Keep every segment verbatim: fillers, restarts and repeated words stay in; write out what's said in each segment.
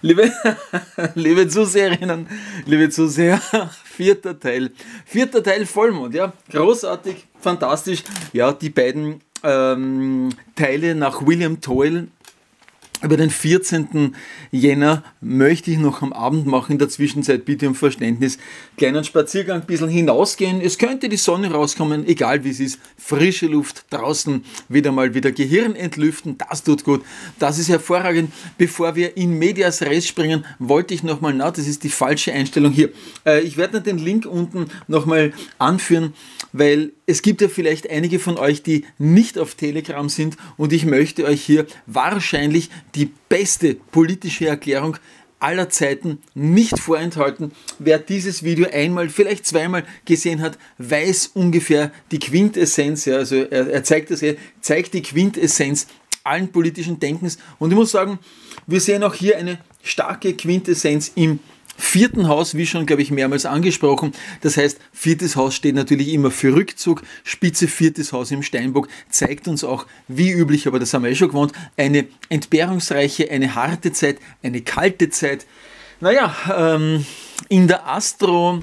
Liebe, liebe Zuseherinnen, liebe Zuseher, vierter Teil. Vierter Teil Vollmond, ja, großartig, fantastisch. Ja, die beiden ähm, Teile nach William Toyle. Über den vierzehnten Jänner möchte ich noch am Abend machen, in der Zwischenzeit bitte um Verständnis, kleinen Spaziergang, ein bisschen hinausgehen. Es könnte die Sonne rauskommen, egal wie es ist, frische Luft draußen, wieder mal wieder Gehirn entlüften, das tut gut, das ist hervorragend. Bevor wir in Medias Res springen, wollte ich nochmal, na, das ist die falsche Einstellung hier. Äh, ich werde den Link unten nochmal anführen, weil es gibt ja vielleicht einige von euch, die nicht auf Telegram sind und ich möchte euch hier wahrscheinlich die beste politische Erklärung aller Zeiten nicht vorenthalten. Wer dieses Video einmal, vielleicht zweimal gesehen hat, weiß ungefähr die Quintessenz, ja, also er, er zeigt das, er zeigt die Quintessenz allen politischen Denkens und ich muss sagen, wir sehen auch hier eine starke Quintessenz im vierten Haus, wie schon, glaube ich, mehrmals angesprochen. Das heißt, viertes Haus steht natürlich immer für Rückzug. Spitze viertes Haus im Steinbock zeigt uns auch, wie üblich, aber das haben wir eh schon gewohnt, eine entbehrungsreiche, eine harte Zeit, eine kalte Zeit. Naja, ähm, in der Astro,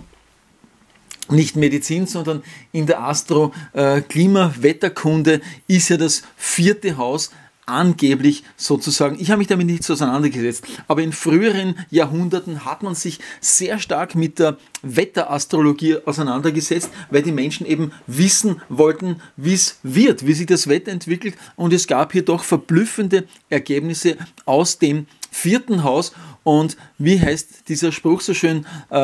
nicht Medizin, sondern in der Astro äh, Klima-Wetterkunde ist ja das vierte Haus angeblich sozusagen, ich habe mich damit nicht so auseinandergesetzt, aber in früheren Jahrhunderten hat man sich sehr stark mit der Wetterastrologie auseinandergesetzt, weil die Menschen eben wissen wollten, wie es wird, wie sich das Wetter entwickelt und es gab hier doch verblüffende Ergebnisse aus dem vierten Haus und wie heißt dieser Spruch so schön,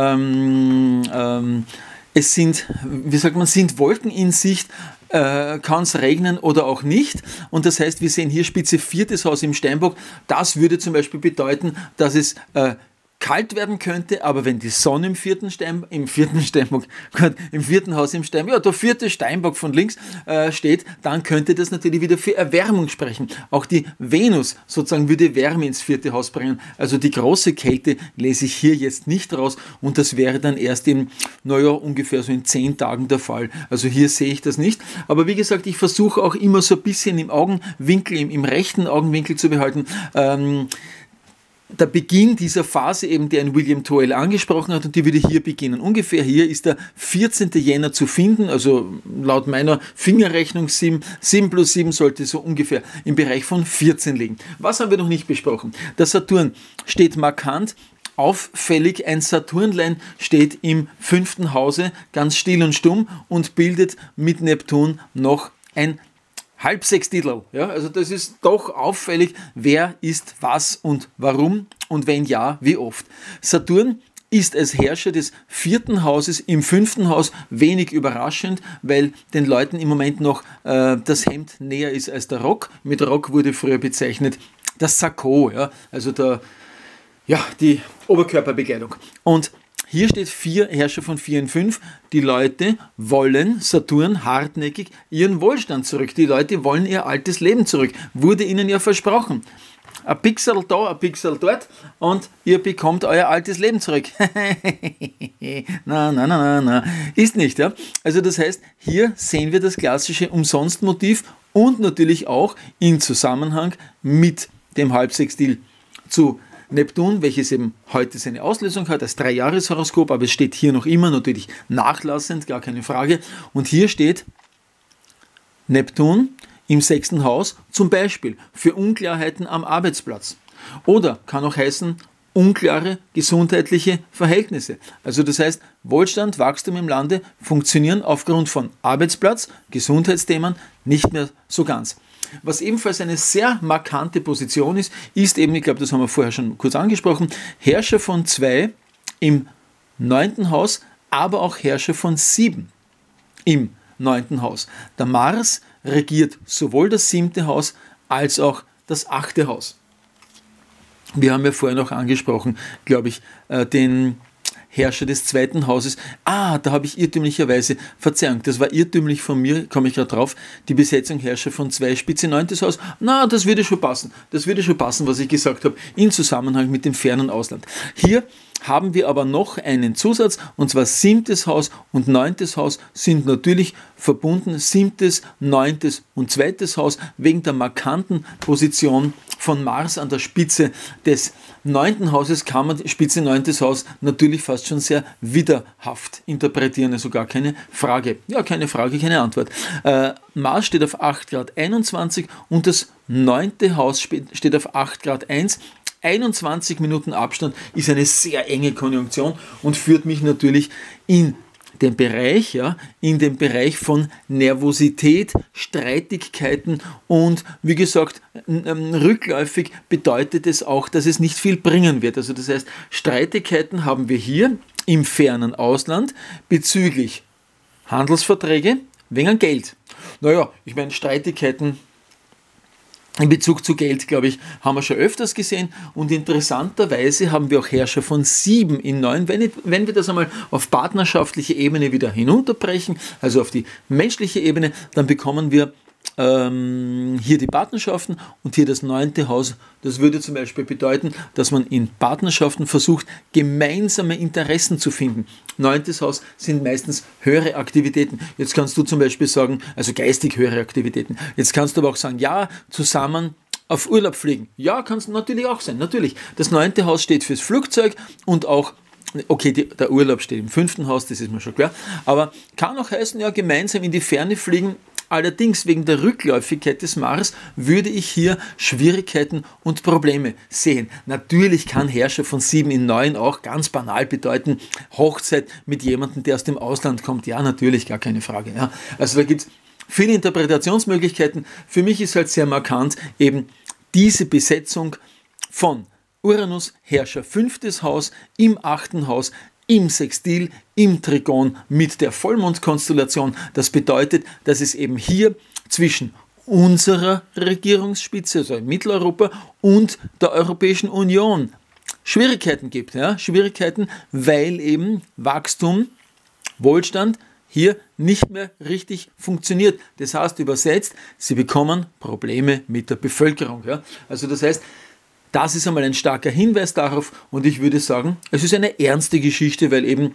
ähm, ähm, es sind, wie sagt man, sind Wolken in Sicht, äh, kann es regnen oder auch nicht. Und das heißt, wir sehen hier Spitze viertes Haus im Steinbock. Das würde zum Beispiel bedeuten, dass es äh, kalt werden könnte, aber wenn die Sonne im vierten Stein, im vierten Steinbock, im vierten Haus im Steinbock, ja, der vierte Steinbock von links äh, steht, dann könnte das natürlich wieder für Erwärmung sprechen. Auch die Venus sozusagen würde Wärme ins vierte Haus bringen. Also die große Kälte lese ich hier jetzt nicht raus und das wäre dann erst in, naja, ungefähr so in zehn Tagen der Fall. Also hier sehe ich das nicht. Aber wie gesagt, ich versuche auch immer so ein bisschen im Augenwinkel, im, im rechten Augenwinkel zu behalten. Ähm, Der Beginn dieser Phase eben, der in William Toyle angesprochen hat und die würde hier beginnen. Ungefähr hier ist der vierzehnte Jänner zu finden, also laut meiner Fingerrechnung sieben, sieben plus sieben sollte so ungefähr im Bereich von vierzehn liegen. Was haben wir noch nicht besprochen? Der Saturn steht markant, auffällig, ein Saturnlein steht im fünften Hause, ganz still und stumm und bildet mit Neptun noch ein Halbsextillerl, ja, also das ist doch auffällig, wer ist was und warum und wenn ja, wie oft. Saturn ist als Herrscher des vierten Hauses im fünften Haus wenig überraschend, weil den Leuten im Moment noch äh, das Hemd näher ist als der Rock. Mit Rock wurde früher bezeichnet das Sakko, ja, also der, ja, die Oberkörperbekleidung. Und hier steht vier, Herrscher von vier und fünf. Die Leute wollen, Saturn, hartnäckig ihren Wohlstand zurück. Die Leute wollen ihr altes Leben zurück. Wurde ihnen ja versprochen. Ein Pixel da, ein Pixel dort und ihr bekommt euer altes Leben zurück. na, na, na, na, na. Ist nicht, ja. Also das heißt, hier sehen wir das klassische Umsonstmotiv und natürlich auch in Zusammenhang mit dem Halbsextil zu Neptun, welches eben heute seine Auslösung hat, als Drei-Jahres-Horoskop, aber es steht hier noch immer natürlich nachlassend, gar keine Frage. Und hier steht Neptun im sechsten Haus, zum Beispiel für Unklarheiten am Arbeitsplatz. Oder kann auch heißen, unklare gesundheitliche Verhältnisse. Also das heißt, Wohlstand, Wachstum im Lande funktionieren aufgrund von Arbeitsplatz, Gesundheitsthemen nicht mehr so ganz. Was ebenfalls eine sehr markante Position ist, ist eben, ich glaube, das haben wir vorher schon kurz angesprochen, Herrscher von zwei im neunten Haus, aber auch Herrscher von sieben im neunten Haus. Der Mars regiert sowohl das siebte Haus als auch das achte Haus. Wir haben ja vorher noch angesprochen, glaube ich, den Herrscher des zweiten Hauses. Ah, da habe ich irrtümlicherweise, Verzeihung, das war irrtümlich von mir, komme ich gerade drauf, die Besetzung Herrscher von zwei, Spitze neuntes Haus. Na, das würde schon passen. Das würde schon passen, was ich gesagt habe, in Zusammenhang mit dem fernen Ausland. Hier haben wir aber noch einen Zusatz, und zwar siebtes Haus und neuntes Haus sind natürlich verbunden. Siebtes, neuntes und zweites Haus wegen der markanten Position von Mars an der Spitze des neunten Hauses kann man Spitze neuntes Haus natürlich fast schon sehr widerhaft interpretieren, also gar keine Frage. Ja, keine Frage, keine Antwort. Äh, Mars steht auf acht Grad einundzwanzig und das neunte Haus steht auf acht Grad eins. einundzwanzig Minuten Abstand ist eine sehr enge Konjunktion und führt mich natürlich in den Bereich, ja, in den Bereich von Nervosität, Streitigkeiten und wie gesagt, rückläufig bedeutet es auch, dass es nicht viel bringen wird. Also das heißt, Streitigkeiten haben wir hier im fernen Ausland bezüglich Handelsverträge wegen Geld. Naja, ich meine, Streitigkeiten in Bezug zu Geld, glaube ich, haben wir schon öfters gesehen und interessanterweise haben wir auch Herrscher von sieben in neun. Wenn, wenn wir das einmal auf partnerschaftliche Ebene wieder hinunterbrechen, also auf die menschliche Ebene, dann bekommen wir ähm, hier die Partnerschaften und hier das neunte Haus. Das würde zum Beispiel bedeuten, dass man in Partnerschaften versucht, gemeinsame Interessen zu finden. Neuntes Haus sind meistens höhere Aktivitäten. Jetzt kannst du zum Beispiel sagen, also geistig höhere Aktivitäten. Jetzt kannst du aber auch sagen, ja, zusammen auf Urlaub fliegen. Ja, kann es natürlich auch sein, natürlich. Das neunte Haus steht fürs Flugzeug und auch, okay, die, der Urlaub steht im fünften Haus, das ist mir schon klar, aber kann auch heißen, ja, gemeinsam in die Ferne fliegen. Allerdings wegen der Rückläufigkeit des Mars würde ich hier Schwierigkeiten und Probleme sehen. Natürlich kann Herrscher von sieben in neun auch ganz banal bedeuten, Hochzeit mit jemandem, der aus dem Ausland kommt. Ja, natürlich, gar keine Frage. Ja. Also da gibt es viele Interpretationsmöglichkeiten. Für mich ist halt sehr markant eben diese Besetzung von Uranus, Herrscher fünftes Haus, im achten Haus, im Sextil, im Trigon mit der Vollmondkonstellation. Das bedeutet, dass es eben hier zwischen unserer Regierungsspitze, also in Mitteleuropa, und der Europäischen Union Schwierigkeiten gibt. Ja? Schwierigkeiten, weil eben Wachstum, Wohlstand hier nicht mehr richtig funktioniert. Das heißt übersetzt, sie bekommen Probleme mit der Bevölkerung. Ja? Also das heißt, das ist einmal ein starker Hinweis darauf und ich würde sagen, es ist eine ernste Geschichte, weil eben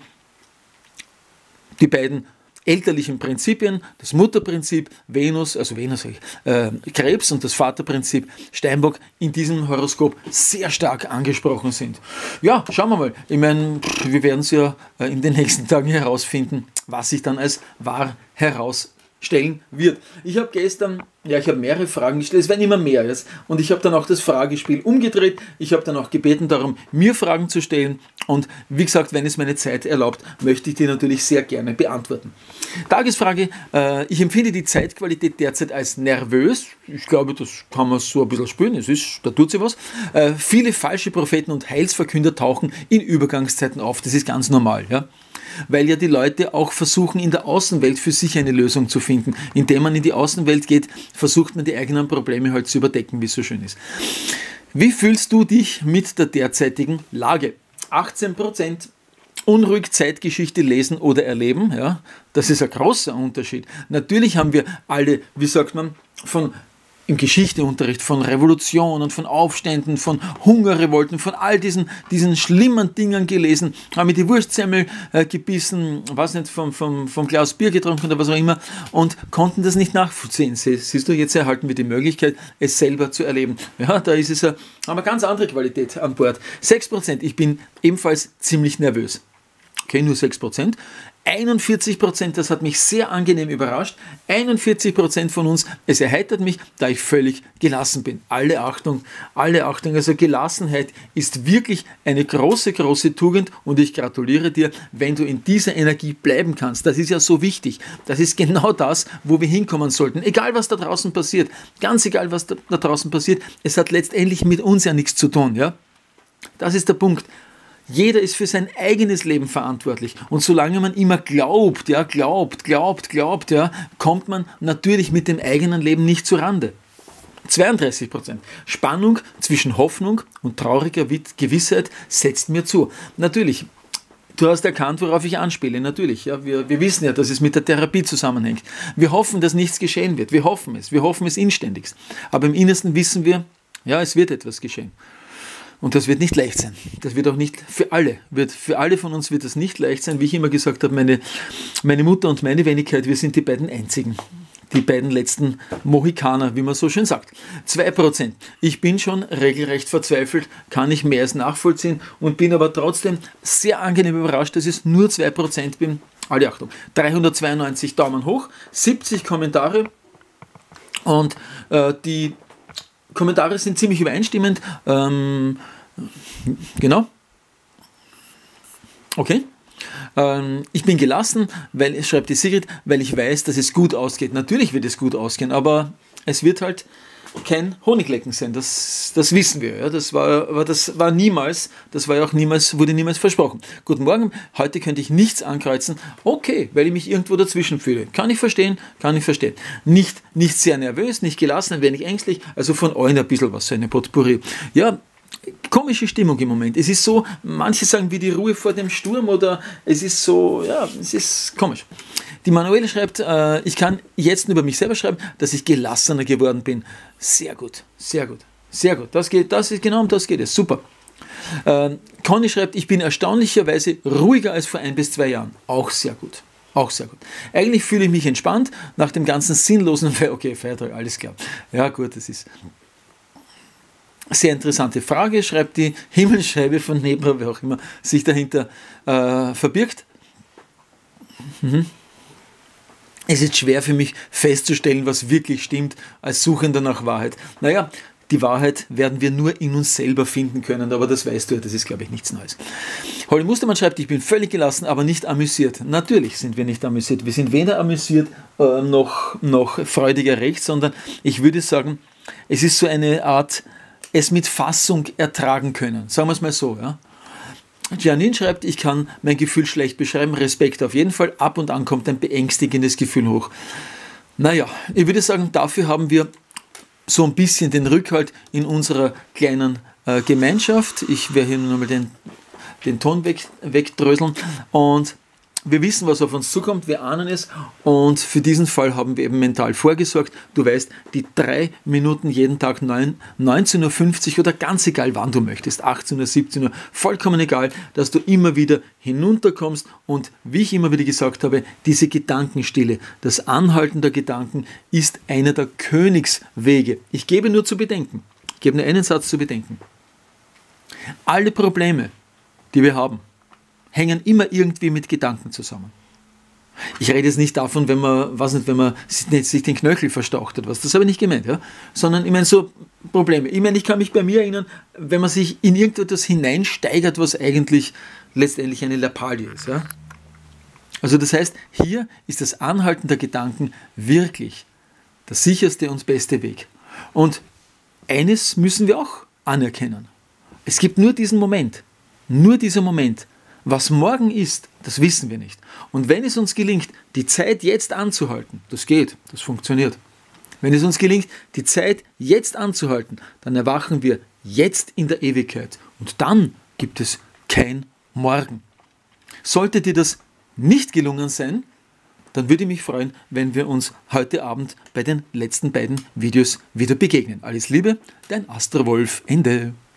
die beiden elterlichen Prinzipien, das Mutterprinzip Venus, also Venus, äh, Krebs und das Vaterprinzip Steinbock in diesem Horoskop sehr stark angesprochen sind. Ja, schauen wir mal. Ich meine, wir werden es ja in den nächsten Tagen herausfinden, was sich dann als wahr herausstellt. Stellen wird. Ich habe gestern, ja, ich habe mehrere Fragen gestellt, es werden immer mehr jetzt, und ich habe dann auch das Fragespiel umgedreht. Ich habe dann auch gebeten darum, mir Fragen zu stellen und wie gesagt, wenn es meine Zeit erlaubt, möchte ich die natürlich sehr gerne beantworten. Tagesfrage, äh, ich empfinde die Zeitqualität derzeit als nervös. Ich glaube, das kann man so ein bisschen spüren, es ist, da tut sie was. Äh, viele falsche Propheten und Heilsverkünder tauchen in Übergangszeiten auf, das ist ganz normal, ja. Weil ja die Leute auch versuchen, in der Außenwelt für sich eine Lösung zu finden. Indem man in die Außenwelt geht, versucht man die eigenen Probleme halt zu überdecken, wie es so schön ist. Wie fühlst du dich mit der derzeitigen Lage? achtzehn Prozent unruhig Zeitgeschichte lesen oder erleben, ja, das ist ein großer Unterschied. Natürlich haben wir alle, wie sagt man, von im Geschichteunterricht von Revolutionen, von Aufständen, von Hungerrevolten, von all diesen, diesen schlimmen Dingen gelesen, haben mir die Wurstsemmel äh, gebissen, weiß nicht, vom, vom, vom Glas Bier getrunken oder was auch immer und konnten das nicht nachvollziehen. Siehst du, jetzt erhalten wir die Möglichkeit, es selber zu erleben. Ja, da ist es, äh, haben wir ganz andere Qualität an Bord. sechs Prozent, ich bin ebenfalls ziemlich nervös. Okay, nur sechs Prozent. einundvierzig Prozent, das hat mich sehr angenehm überrascht. einundvierzig Prozent von uns, es erheitert mich, da ich völlig gelassen bin. Alle Achtung, alle Achtung, also Gelassenheit ist wirklich eine große, große Tugend und ich gratuliere dir, wenn du in dieser Energie bleiben kannst. Das ist ja so wichtig. Das ist genau das, wo wir hinkommen sollten. Egal, was da draußen passiert, ganz egal, was da, da draußen passiert, es hat letztendlich mit uns ja nichts zu tun. Ja? Das ist der Punkt. Jeder ist für sein eigenes Leben verantwortlich. Und solange man immer glaubt, ja, glaubt, glaubt, glaubt, ja, kommt man natürlich mit dem eigenen Leben nicht zurande. zweiunddreißig Prozent. Spannung zwischen Hoffnung und trauriger Gewissheit setzt mir zu. Natürlich, du hast erkannt, worauf ich anspiele. Natürlich, ja, wir, wir wissen ja, dass es mit der Therapie zusammenhängt. Wir hoffen, dass nichts geschehen wird. Wir hoffen es. Wir hoffen es inständigst. Aber im Innersten wissen wir, ja, es wird etwas geschehen. Und das wird nicht leicht sein. Das wird auch nicht für alle. Wird, für alle von uns wird das nicht leicht sein. Wie ich immer gesagt habe, meine, meine Mutter und meine Wenigkeit, wir sind die beiden Einzigen. Die beiden letzten Mohikaner, wie man so schön sagt. zwei Prozent. Ich bin schon regelrecht verzweifelt, kann ich mehr als nachvollziehen und bin aber trotzdem sehr angenehm überrascht, dass es nur zwei Prozent bin. Alle Achtung. dreihundertzweiundneunzig Daumen hoch, siebzig Kommentare und äh, die Kommentare sind ziemlich übereinstimmend. Ähm, genau. Okay. Ähm, ich bin gelassen, weil es schreibt die Sigrid, weil ich weiß, dass es gut ausgeht. Natürlich wird es gut ausgehen, aber es wird halt kein Honiglecken sein. Das, das wissen wir. Ja. Das war, aber das war niemals, das war ja auch niemals, wurde niemals versprochen. Guten Morgen, heute könnte ich nichts ankreuzen. Okay, weil ich mich irgendwo dazwischen fühle. Kann ich verstehen, kann ich verstehen. Nicht, nicht sehr nervös, nicht gelassen, ein wenig ängstlich. Also von allen ein bisschen was, so eine Potpourri. Ja, komische Stimmung im Moment. Es ist so, manche sagen wie die Ruhe vor dem Sturm oder es ist so, ja, es ist komisch. Die Manuela schreibt, äh, ich kann jetzt über mich selber schreiben, dass ich gelassener geworden bin. Sehr gut, sehr gut, sehr gut. Das geht, das ist, genau um das geht es. Super. Äh, Conny schreibt, ich bin erstaunlicherweise ruhiger als vor ein bis zwei Jahren. Auch sehr gut. Auch sehr gut. Eigentlich fühle ich mich entspannt nach dem ganzen sinnlosen, okay, Feiertag, alles klar. Ja gut, das ist... Sehr interessante Frage, schreibt die Himmelscheibe von Nebra, wer auch immer sich dahinter äh, verbirgt. Mhm. Es ist schwer für mich festzustellen, was wirklich stimmt, als Suchender nach Wahrheit. Naja, die Wahrheit werden wir nur in uns selber finden können, aber das weißt du ja, das ist, glaube ich, nichts Neues. Holly Mustermann schreibt, ich bin völlig gelassen, aber nicht amüsiert. Natürlich sind wir nicht amüsiert. Wir sind weder amüsiert äh, noch, noch freudig erregt, sondern ich würde sagen, es ist so eine Art... es mit Fassung ertragen können. Sagen wir es mal so. Ja. Janine schreibt, ich kann mein Gefühl schlecht beschreiben, Respekt auf jeden Fall, ab und an kommt ein beängstigendes Gefühl hoch. Naja, ich würde sagen, dafür haben wir so ein bisschen den Rückhalt in unserer kleinen äh, Gemeinschaft. Ich werde hier nur mal den, den Ton weg, wegdröseln und wir wissen, was auf uns zukommt, wir ahnen es und für diesen Fall haben wir eben mental vorgesorgt. Du weißt, die drei Minuten jeden Tag neunzehn Uhr fünfzig oder ganz egal, wann du möchtest, achtzehn Uhr, siebzehn Uhr, vollkommen egal, dass du immer wieder hinunterkommst und wie ich immer wieder gesagt habe, diese Gedankenstille, das Anhalten der Gedanken ist einer der Königswege. Ich gebe nur zu bedenken, ich gebe nur einen Satz zu bedenken. Alle Probleme, die wir haben, hängen immer irgendwie mit Gedanken zusammen. Ich rede jetzt nicht davon, wenn man, was nicht, wenn man sich den Knöchel verstaucht hat, was, das habe ich nicht gemeint, ja? Sondern ich meine so Probleme. Ich meine, ich kann mich bei mir erinnern, wenn man sich in irgendetwas hineinsteigert, was eigentlich letztendlich eine Lappalie ist. Ja? Also das heißt, hier ist das Anhalten der Gedanken wirklich der sicherste und beste Weg. Und eines müssen wir auch anerkennen. Es gibt nur diesen Moment, nur dieser Moment. Was morgen ist, das wissen wir nicht. Und wenn es uns gelingt, die Zeit jetzt anzuhalten, das geht, das funktioniert. Wenn es uns gelingt, die Zeit jetzt anzuhalten, dann erwachen wir jetzt in der Ewigkeit. Und dann gibt es kein Morgen. Sollte dir das nicht gelungen sein, dann würde ich mich freuen, wenn wir uns heute Abend bei den letzten beiden Videos wieder begegnen. Alles Liebe, dein Astrowolf, Ende.